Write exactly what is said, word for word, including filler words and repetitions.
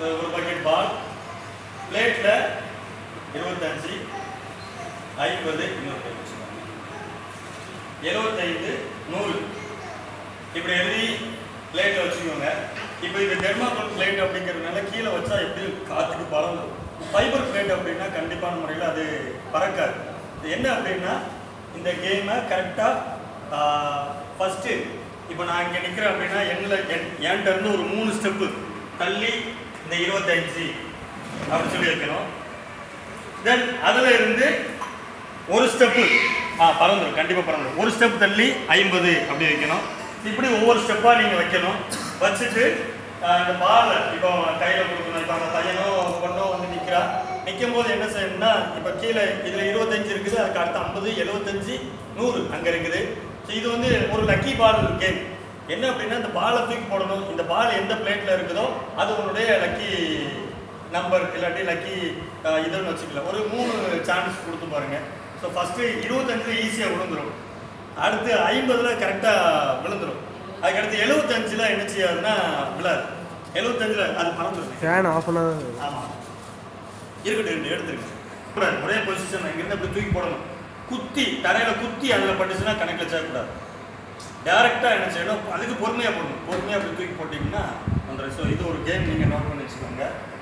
ஒரு பக்கெட் பால் பிளேட்டில் இருபத்தஞ்சு ஐம்பது இன்னொரு எழுபத்தைந்து நூறு இப்படி எழுதி பிளேட்டில் வச்சுக்கோங்க. இப்போ இது தெர்மாக்கோல் பிளேட் அப்படிங்கிறதுனால கீழே வச்சா எப்படி காற்றுக்கு பறந்துடும். ஃபைபர் பிளேட் அப்படின்னா கண்டிப்பான முறையில் அது பறக்காது. என்ன அப்படின்னா இந்த கேமை கரெக்டாக ஃபஸ்ட்டு இப்போ நான் இங்கே நிற்கிறேன் அப்படின்னா என்னில் என் என்கிட்ட இருந்து ஒரு மூணு ஸ்டெப்பு தள்ளி இந்த இருபத்தஞ்சு அப்படின்னு சொல்லி வைக்கணும். தென் அதில் இருந்து ஒரு ஸ்டெப்பு ஆ பறந்துடும், கண்டிப்பாக பறந்துடும். ஒரு ஸ்டெப் தள்ளி ஐம்பது அப்படி வைக்கணும். இப்படி ஒவ்வொரு ஸ்டெப்பாக நீங்கள் வைக்கணும். வச்சுட்டு இந்த பாலை இப்போ கையில் கொடுக்கணும். இப்போ அந்த பையனோ பொண்ணோ வந்து நிற்கிறா. நிற்கும் போது என்ன செய்யணும்னா இப்போ கீழே இதில் இருபத்தஞ்சு இருக்குது, அதுக்கு அடுத்து ஐம்பது எழுபத்தஞ்சு நூறு அங்கே இருக்குது. ஸோ இது வந்து ஒரு லக்கி பால் கேம். என்ன அப்படின்னா இந்த பாலை தூக்கி போடணும். இந்த பால் எந்த பிளேட்டில் இருக்குதோ அது உன்னுடைய லக்கி நம்பர் இல்லாட்டி லக்கி இதுன்னு வச்சுக்கலாம். ஒரு மூணு சான்ஸ் கொடுத்து பாருங்கள். ஸோ ஃபஸ்ட்டு இருபத்தஞ்சில் ஈஸியாக விழுந்துடும், அடுத்து ஐம்பதில் கரெக்டாக விழுந்துடும், அதுக்கடுத்து எழுபத்தஞ்சில் என்ன செய்யாதுன்னா விழாது. எழுபத்தஞ்சில் அது பறந்துடும். ஃபேன் ஆஃப் பண்ண ஆமாம் இருக்கட்டும் எடுத்துருக்கு. ஒரே பொசிஷன் இங்கேருந்து அப்படி தூக்கி போடணும். குத்தி தரையில் குத்தி அதில் பட்டுச்சுன்னா கணக்கில் சேர்க்கக்கூடாது. டேரெக்டாக என்ன செய்யணும், அதுக்கு பொறுமையாக போடணும். பொறுமையாக அப்படி தூக்கி போட்டிங்கன்னா வந்துடும். ஸோ இது ஒரு கேம் நீங்கள் நோட் பண்ணி வச்சுக்கோங்க.